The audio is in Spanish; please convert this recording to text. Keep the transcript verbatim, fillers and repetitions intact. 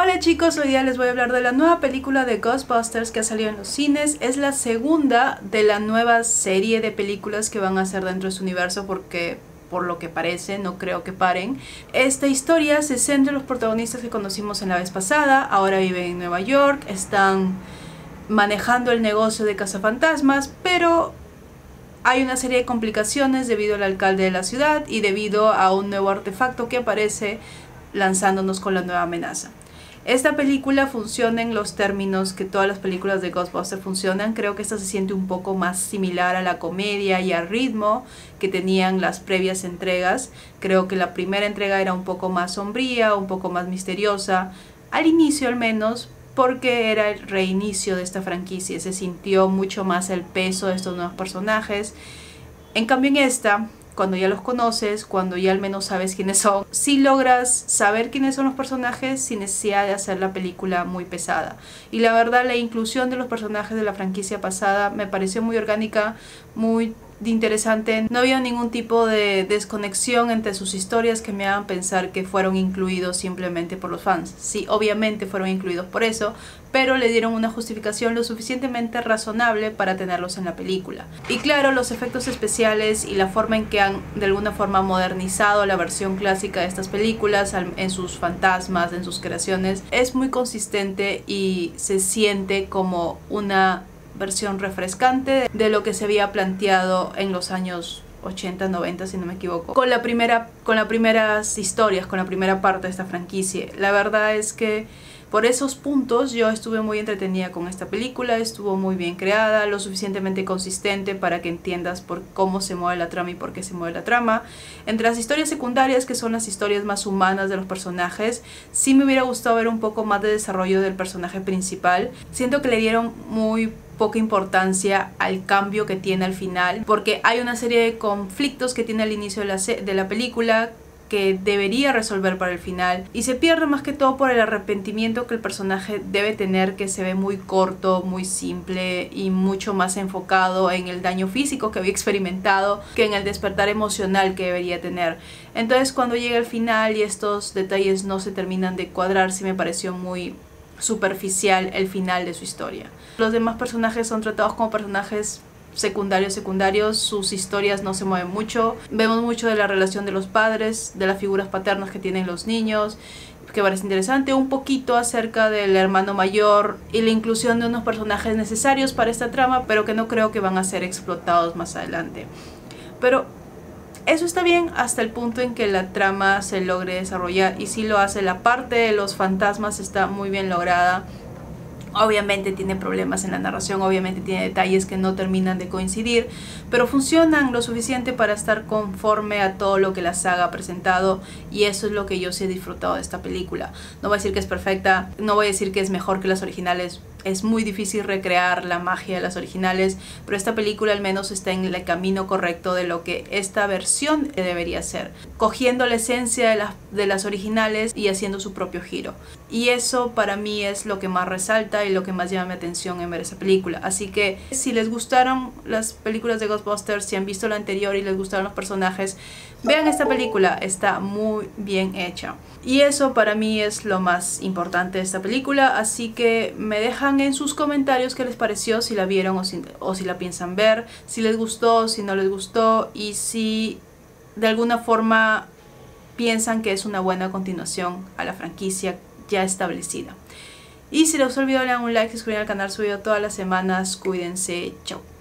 Hola chicos, hoy día les voy a hablar de la nueva película de Ghostbusters que ha salido en los cines. Es la segunda de la nueva serie de películas que van a hacer dentro de su universo porque, por lo que parece, no creo que paren. Esta historia se centra en los protagonistas que conocimos en la vez pasada. Ahora viven en Nueva York, están manejando el negocio de cazafantasmas, pero hay una serie de complicaciones debido al alcalde de la ciudad y debido a un nuevo artefacto que aparece lanzándonos con la nueva amenaza. Esta película funciona en los términos que todas las películas de Ghostbusters funcionan. Creo que esta se siente un poco más similar a la comedia y al ritmo que tenían las previas entregas. Creo que la primera entrega era un poco más sombría, un poco más misteriosa, al inicio al menos, porque era el reinicio de esta franquicia. Se sintió mucho más el peso de estos nuevos personajes. En cambio en esta, cuando ya los conoces, cuando ya al menos sabes quiénes son, sí logras saber quiénes son los personajes sin necesidad de hacer la película muy pesada. Y la verdad, la inclusión de los personajes de la franquicia pasada me pareció muy orgánica, muy interesante. No había ningún tipo de desconexión entre sus historias que me hagan pensar que fueron incluidos simplemente por los fans. Sí, obviamente fueron incluidos por eso, pero le dieron una justificación lo suficientemente razonable para tenerlos en la película. Y claro, los efectos especiales y la forma en que han de alguna forma modernizado la versión clásica de estas películas en sus fantasmas, en sus creaciones, es muy consistente y se siente como una versión refrescante de lo que se había planteado en los años ochenta, noventa, si no me equivoco, con la primera, con las primeras historias, con la primera parte de esta franquicia. La verdad es que por esos puntos yo estuve muy entretenida con esta película, estuvo muy bien creada, lo suficientemente consistente para que entiendas por cómo se mueve la trama y por qué se mueve la trama. Entre las historias secundarias, que son las historias más humanas de los personajes, sí me hubiera gustado ver un poco más de desarrollo del personaje principal. Siento que le dieron muy poca importancia al cambio que tiene al final, porque hay una serie de conflictos que tiene al inicio de la, de la película que debería resolver para el final, y se pierde más que todo por el arrepentimiento que el personaje debe tener, que se ve muy corto, muy simple y mucho más enfocado en el daño físico que había experimentado que en el despertar emocional que debería tener. Entonces cuando llega el final y estos detalles no se terminan de cuadrar, sí me pareció muy superficial el final de su historia. Los demás personajes son tratados como personajes secundarios secundarios, sus historias no se mueven mucho. Vemos mucho de la relación de los padres, de las figuras paternas que tienen los niños, que parece interesante, un poquito acerca del hermano mayor y la inclusión de unos personajes necesarios para esta trama, pero que no creo que van a ser explotados más adelante. Pero eso está bien hasta el punto en que la trama se logre desarrollar, y sí lo hace. La parte de los fantasmas está muy bien lograda. Obviamente tiene problemas en la narración, obviamente tiene detalles que no terminan de coincidir, pero funcionan lo suficiente para estar conforme a todo lo que la saga ha presentado, y eso es lo que yo sí he disfrutado de esta película. No voy a decir que es perfecta, no voy a decir que es mejor que las originales. Es muy difícil recrear la magia de las originales, pero esta película al menos está en el camino correcto de lo que esta versión debería ser, cogiendo la esencia de, la, de las originales y haciendo su propio giro. Y eso para mí es lo que más resalta y lo que más llama mi atención en ver esa película. Así que si les gustaron las películas de Ghostbusters, si han visto la anterior y les gustaron los personajes, vean esta película, está muy bien hecha. Y eso para mí es lo más importante de esta película, así que me dejan en sus comentarios qué les pareció, si la vieron o si, o si la piensan ver, si les gustó, si no les gustó, y si de alguna forma piensan que es una buena continuación a la franquicia ya establecida. Y si les olvidó, le dan un like, suscribir al canal, subido todas las semanas. Cuídense, chao.